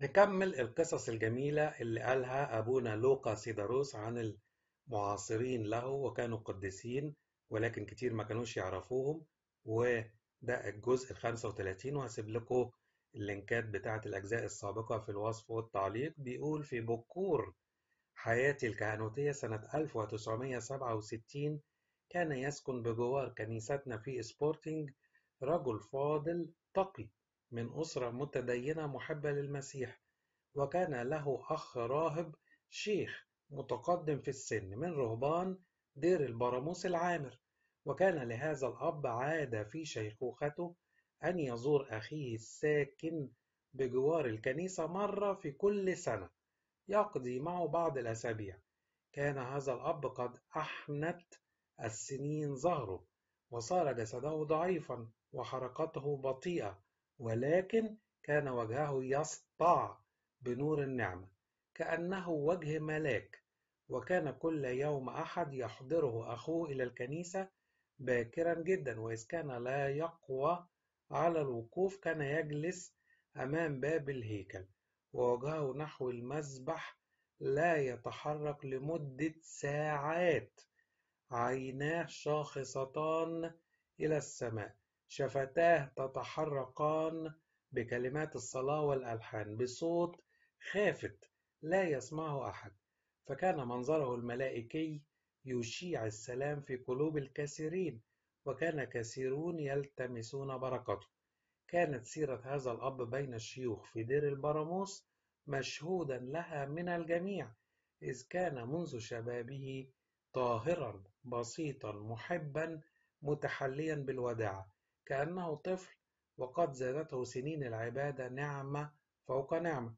نكمل القصص الجميلة اللي قالها أبونا لوقا سيداروس عن المعاصرين له وكانوا قديسين، ولكن كتير ما كانوش يعرفوهم. وده الجزء ال35، وهسيب لكم اللينكات بتاعة الأجزاء السابقة في الوصف والتعليق. بيقول: في بكور حياتي الكهنوتية سنة 1967 كان يسكن بجوار كنيستنا في سبورتينج رجل فاضل تقي من أسرة متدينة محبة للمسيح، وكان له أخ راهب شيخ متقدم في السن من رهبان دير البراموس العامر. وكان لهذا الأب عادة في شيخوخته أن يزور أخيه الساكن بجوار الكنيسة مرة في كل سنة يقضي معه بعض الأسابيع. كان هذا الأب قد أحنت السنين ظهره، وصار جسده ضعيفا وحركته بطيئة، ولكن كان وجهه يسطع بنور النعمة كأنه وجه ملاك. وكان كل يوم أحد يحضره أخوه إلى الكنيسة باكرا جدا، وإذ كان لا يقوى على الوقوف كان يجلس أمام باب الهيكل ووجهه نحو المذبح لا يتحرك لمدة ساعات، عيناه شاخصتان إلى السماء، شفتاه تتحركان بكلمات الصلاة والألحان بصوت خافت لا يسمعه أحد. فكان منظره الملائكي يشيع السلام في قلوب الكثيرين، وكان كثيرون يلتمسون بركته. كانت سيرة هذا الأب بين الشيوخ في دير البراموس مشهودا لها من الجميع، إذ كان منذ شبابه طاهرا بسيطا محبا متحليا بالوداعة كأنه طفل، وقد زادته سنين العبادة نعمة فوق نعمة.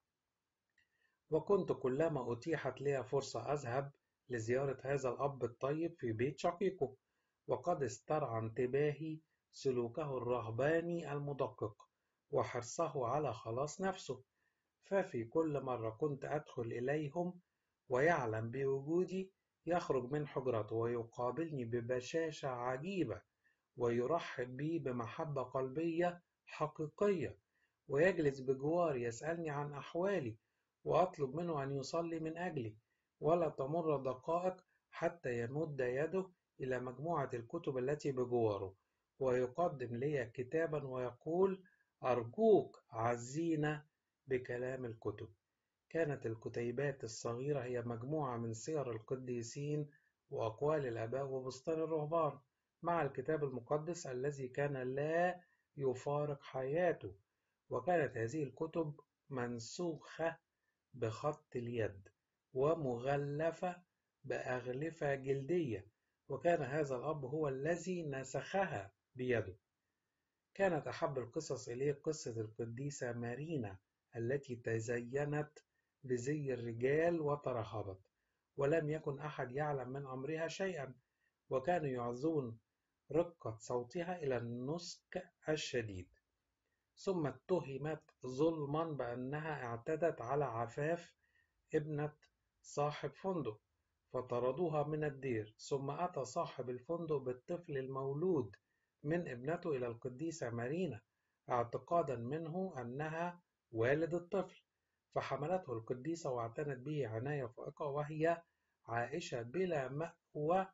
وكنت كلما أتيحت لي فرصة أذهب لزيارة هذا الأب الطيب في بيت شقيقه، وقد استرعى انتباهي سلوكه الرهباني المدقق وحرصه على خلاص نفسه. ففي كل مرة كنت أدخل إليهم ويعلم بوجودي يخرج من حجرته ويقابلني ببشاشة عجيبة، ويرحب بي بمحبة قلبية حقيقية، ويجلس بجواري يسألني عن أحوالي وأطلب منه أن يصلي من أجلي. ولا تمر دقائق حتى يمد يده إلى مجموعة الكتب التي بجواره ويقدم لي كتابا ويقول: أرجوك عزينا بكلام الكتب. كانت الكتيبات الصغيرة هي مجموعة من سير القديسين وأقوال الآباء وبستان الرهبان مع الكتاب المقدس الذي كان لا يفارق حياته. وكانت هذه الكتب منسوخة بخط اليد ومغلفة بأغلفة جلدية، وكان هذا الأب هو الذي نسخها بيده. كانت أحب القصص إليه قصة القديسة مارينا التي تزينت بزي الرجال وترهبت، ولم يكن أحد يعلم من أمرها شيئا، وكانوا يعزون رقة صوتها إلى النسك الشديد. ثم اتهمت ظلما بأنها اعتدت على عفاف ابنة صاحب فندق، فطردوها من الدير. ثم أتى صاحب الفندق بالطفل المولود من ابنته إلى القديسة مارينا اعتقادا منه أنها والد الطفل، فحملته القديسة واعتنت به عناية فائقة وهي عائشة بلا مأوى،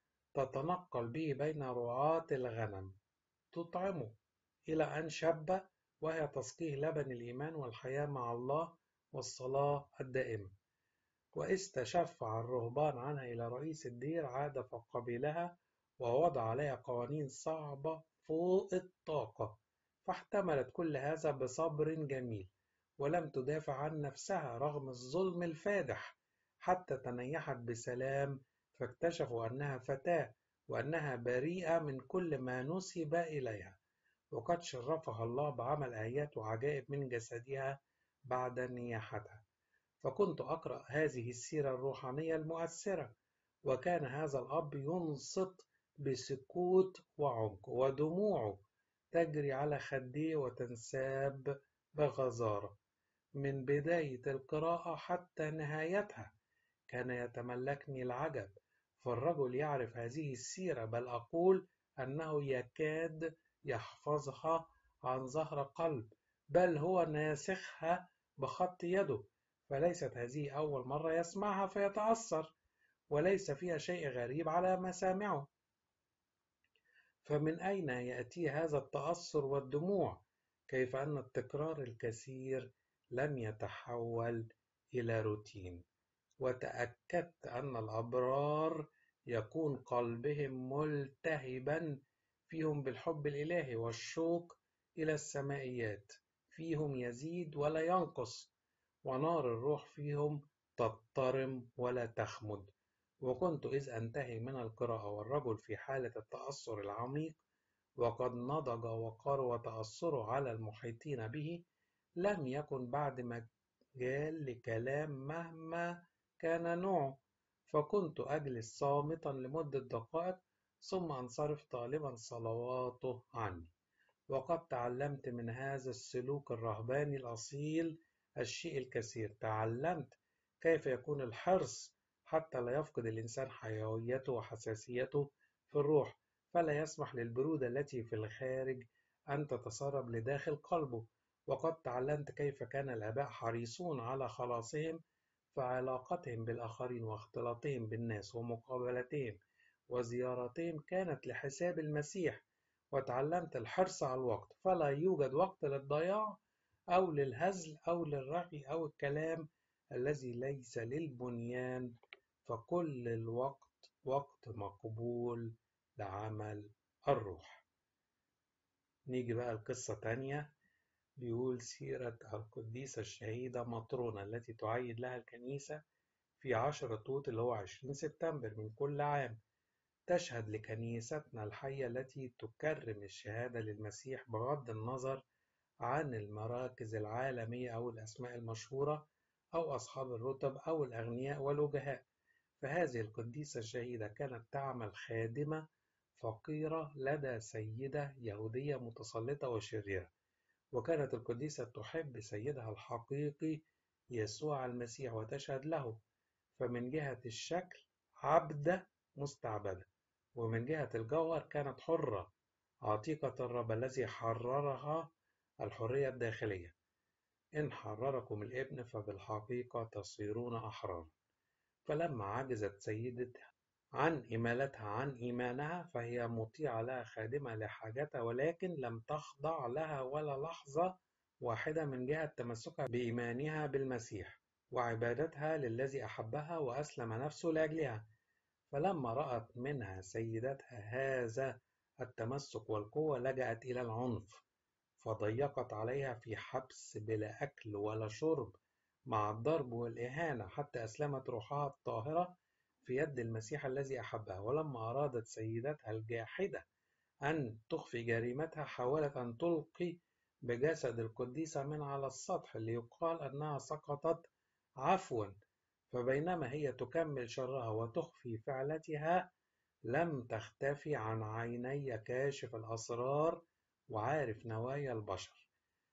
تتنقل به بين رعاة الغنم تطعمه إلى أن شب، وهي تسقيه لبن الإيمان والحياة مع الله والصلاة الدائمة. وإذ تشفع الرهبان عنها إلى رئيس الدير عاد فقبلها ووضع عليها قوانين صعبة فوق الطاقة، فاحتملت كل هذا بصبر جميل، ولم تدافع عن نفسها رغم الظلم الفادح، حتى تنيحت بسلام، فاكتشفوا أنها فتاة وأنها بريئة من كل ما نسب إليها، وقد شرفها الله بعمل آيات وعجائب من جسدها بعد نياحتها. فكنت أقرأ هذه السيرة الروحانية المؤثرة، وكان هذا الأب ينصت بسكوت وعمق، ودموعه تجري على خديه وتنساب بغزارة من بداية القراءة حتى نهايتها. كان يتملكني العجب، فالرجل يعرف هذه السيرة، بل أقول أنه يكاد يحفظها عن ظهر قلب، بل هو ناسخها بخط يده، فليست هذه أول مرة يسمعها فيتأثر، وليس فيها شيء غريب على مسامعه. فمن أين يأتي هذا التأثر والدموع؟ كيف أن التكرار الكثير لم يتحول إلى روتين؟ وتأكدت أن الأبرار يكون قلبهم ملتهبا فيهم بالحب الإلهي والشوق إلى السمائيات، فيهم يزيد ولا ينقص، ونار الروح فيهم تضطرم ولا تخمد. وكنت إذ أنتهي من القراءة والرجل في حالة التأثر العميق وقد نضج وقر تأثره على المحيطين به، لم يكن بعد مجال لكلام مهما كان نوعه، فكنت أجلس صامتا لمدة دقائق ثم أنصرف طالبا صلواته عني. وقد تعلمت من هذا السلوك الرهباني الأصيل الشيء الكثير. تعلمت كيف يكون الحرص حتى لا يفقد الإنسان حيويته وحساسيته في الروح، فلا يسمح للبرودة التي في الخارج أن تتسرب لداخل قلبه. وقد تعلمت كيف كان الآباء حريصون على خلاصهم، فعلاقتهم بالآخرين واختلاطهم بالناس ومقابلتهم وزيارتهم كانت لحساب المسيح. وتعلمت الحرص على الوقت، فلا يوجد وقت للضياع أو للهزل أو للرغي أو الكلام الذي ليس للبنيان، فكل الوقت وقت مقبول لعمل الروح. نيجي بقى لقصة تانية. بيقول سيرة القديسة الشهيدة مطرونة التي تعيد لها الكنيسة في 10 توت اللي هو 20 سبتمبر من كل عام. تشهد لكنيستنا الحية التي تكرم الشهادة للمسيح بغض النظر عن المراكز العالمية أو الأسماء المشهورة أو أصحاب الرتب أو الأغنياء والوجهاء. فهذه القديسة الشهيدة كانت تعمل خادمة فقيرة لدى سيدة يهودية متسلطة وشريرة، وكانت القديسة تحب سيدها الحقيقي يسوع المسيح وتشهد له. فمن جهة الشكل عبدة مستعبدة، ومن جهة الجوهر كانت حرة عتيقة الرب الذي حررها الحرية الداخلية. إن حرركم الابن فبالحقيقة تصيرون أحرار. فلما عجزت سيدتها عن إمالتها عن إيمانها فهي مطيعة لها خادمة لحاجتها، ولكن لم تخضع لها ولا لحظة واحدة من جهة تمسكها بإيمانها بالمسيح وعبادتها للذي أحبها وأسلم نفسه لأجلها. فلما رأت منها سيدتها هذا التمسك والقوة لجأت إلى العنف، فضيقت عليها في حبس بلا أكل ولا شرب مع الضرب والإهانة حتى أسلمت روحها الطاهرة في يد المسيح الذي أحبها. ولما أرادت سيدتها الجاحدة أن تخفي جريمتها حاولت أن تلقي بجسد القديسة من على السطح ليقال أنها سقطت عفوا. فبينما هي تكمل شرها وتخفي فعلتها لم تختفي عن عيني كاشف الأسرار وعارف نوايا البشر،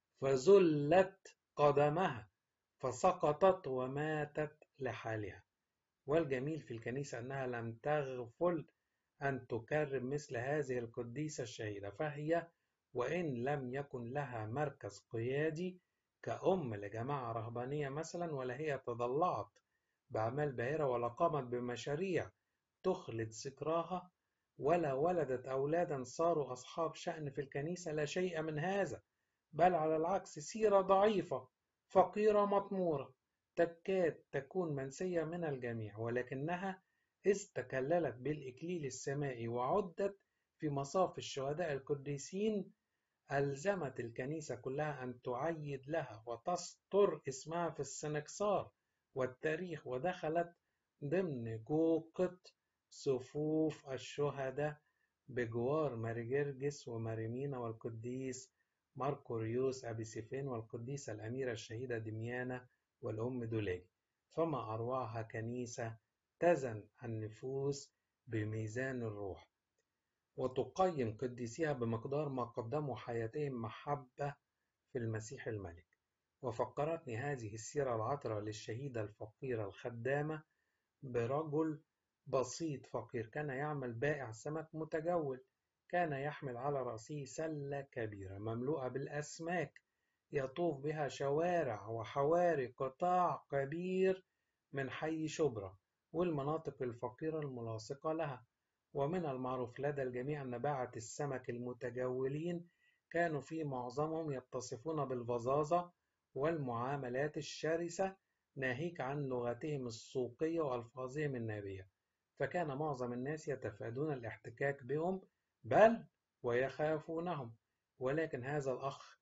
فزلت قدمها فسقطت وماتت لحالها. والجميل في الكنيسة أنها لم تغفل أن تكرم مثل هذه القديسة الشهيدة، فهي وإن لم يكن لها مركز قيادي كأم لجماعة رهبانية مثلا، ولا هي تضلعت بأعمال باهرة ولا قامت بمشاريع تخلد ذكراها ولا ولدت أولادا صاروا أصحاب شأن في الكنيسة، لا شيء من هذا، بل على العكس سيرة ضعيفة فقيرة مطمورة تكاد تكون منسية من الجميع، ولكنها إذ تكللت بالإكليل السمائي وعدت في مصاف الشهداء القديسين ألزمت الكنيسة كلها أن تعيد لها وتسطر اسمها في السنكسار والتاريخ، ودخلت ضمن جوقة صفوف الشهداء بجوار ماري جرجس وماري مينا والقديس ماركوريوس أبي سيفين والقديسة الأميرة الشهيدة دميانة والأم دولاج. فما أروعها كنيسة تزن النفوس بميزان الروح وتقيم قديسيها بمقدار ما قدموا حياتهم محبة في المسيح الملك. وفكرتني هذه السيرة العطرة للشهيدة الفقيرة الخدامة برجل بسيط فقير كان يعمل بائع سمك متجول، كان يحمل على رأسه سلة كبيرة مملوءة بالأسماك يطوف بها شوارع وحواري قطاع كبير من حي شبرا والمناطق الفقيرة الملاصقة لها. ومن المعروف لدى الجميع أن باعة السمك المتجولين كانوا في معظمهم يتصفون بالفظاظة والمعاملات الشرسة، ناهيك عن لغتهم السوقية وألفاظهم النابية، فكان معظم الناس يتفادون الاحتكاك بهم بل ويخافونهم. ولكن هذا الأخ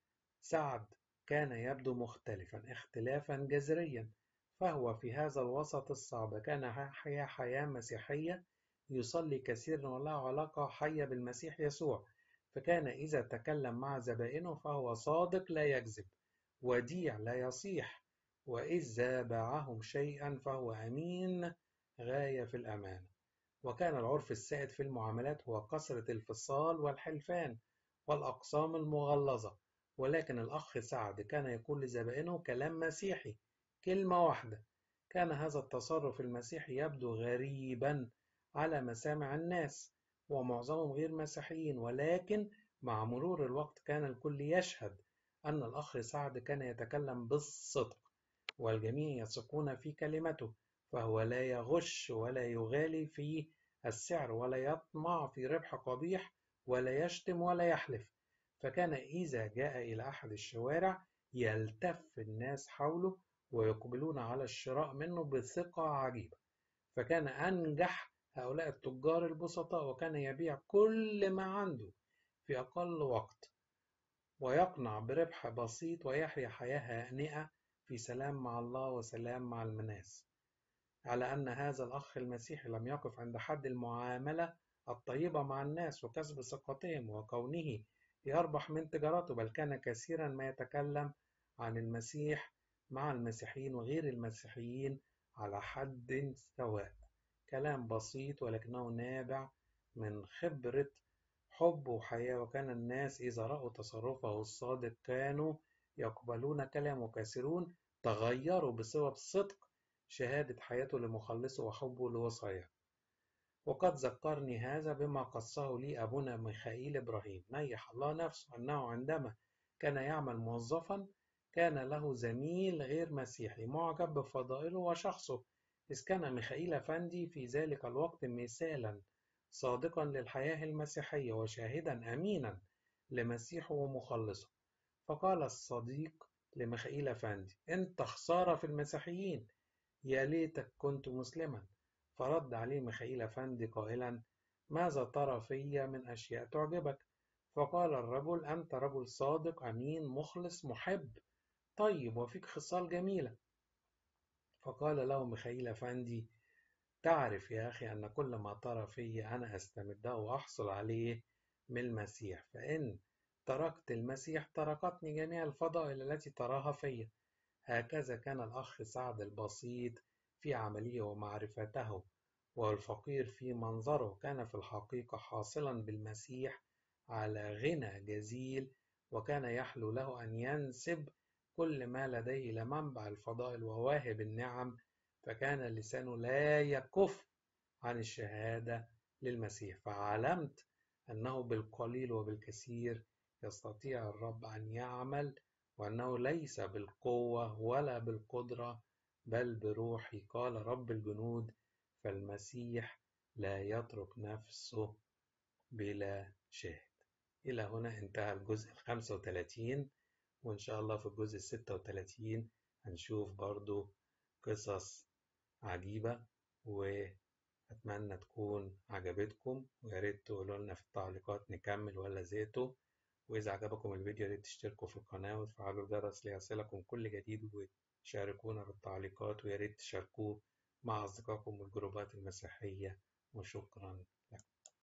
سعد كان يبدو مختلفا اختلافا جذريا، فهو في هذا الوسط الصعب كان يحيا حياة مسيحية، يصلي كثيرا وله علاقة حية بالمسيح يسوع، فكان إذا تكلم مع زبائنه فهو صادق لا يكذب، وديع لا يصيح، وإذا باعهم شيئا فهو أمين غاية في الأمانة. وكان العرف السائد في المعاملات هو كثرة الفصال والحلفان والأقسام المغلظة، ولكن الأخ سعد كان يقول لزبائنه كلام مسيحي، كلمة واحدة. كان هذا التصرف المسيحي يبدو غريبا على مسامع الناس ومعظمهم غير مسيحيين، ولكن مع مرور الوقت كان الكل يشهد أن الأخ سعد كان يتكلم بالصدق والجميع يثقون في كلمته، فهو لا يغش ولا يغالي في السعر ولا يطمع في ربح قبيح ولا يشتم ولا يحلف. فكان إذا جاء إلى أحد الشوارع يلتف الناس حوله ويقبلون على الشراء منه بثقة عجيبة، فكان أنجح هؤلاء التجار البسطاء، وكان يبيع كل ما عنده في أقل وقت ويقنع بربح بسيط ويحيا حياة هانئة في سلام مع الله وسلام مع الناس. على أن هذا الأخ المسيحي لم يقف عند حد المعاملة الطيبة مع الناس وكسب ثقتهم وكونه يربح من تجارته، بل كان كثيرا ما يتكلم عن المسيح مع المسيحيين وغير المسيحيين على حد سواء، كلام بسيط ولكنه نابع من خبرة حب وحياة. وكان الناس إذا رأوا تصرفه الصادق كانوا يقبلون كلامه، كثيرون تغيروا بسبب صدق شهادة حياته لمخلصه وحبه لوصاياه. وقد ذكرني هذا بما قصه لي أبونا ميخائيل إبراهيم نيح الله نفسه، أنه عندما كان يعمل موظفا كان له زميل غير مسيحي معجب بفضائله وشخصه، إذ كان ميخائيل أفندي في ذلك الوقت مثالا صادقا للحياة المسيحية وشاهدا أمينا لمسيحه ومخلصه. فقال الصديق لميخائيل أفندي: أنت خسارة في المسيحيين، يا ليتك كنت مسلما. فرد عليه ميخائيل أفندي قائلا: ماذا ترى في من أشياء تعجبك؟ فقال الرجل: أنت رجل صادق أمين مخلص محب طيب وفيك خصال جميلة. فقال له ميخائيل أفندي: تعرف يا أخي أن كل ما ترى في أنا أستمده وأحصل عليه من المسيح، فإن تركت المسيح تركتني جميع الفضائل التي تراها في. هكذا كان الأخ سعد البسيط في عمله ومعرفته، والفقير في منظره، كان في الحقيقة حاصلا بالمسيح على غنى جزيل، وكان يحلو له أن ينسب كل ما لديه إلى منبع الفضائل وواهب النعم، فكان لسانه لا يكف عن الشهادة للمسيح. فعلمت أنه بالقليل وبالكثير يستطيع الرب أن يعمل، وأنه ليس بالقوة ولا بالقدرة بل بروحي، قال رب الجنود، فالمسيح لا يترك نفسه بلا شاهد. إلى هنا انتهى الجزء 35، وإن شاء الله في الجزء 36 هنشوف برضو قصص عجيبة، وأتمنى تكون عجبتكم، ويا ريت تقولوا لنا في التعليقات نكمل ولا زهقتوا. وإذا عجبكم الفيديو يا ريت تشتركوا في القناة وتفعلوا الجرس ليصلكم كل جديد، وتشاركونا بالتعليقات، ويا ريت تشاركوه مع أصدقائكم والجروبات المسيحية. وشكرا لكم.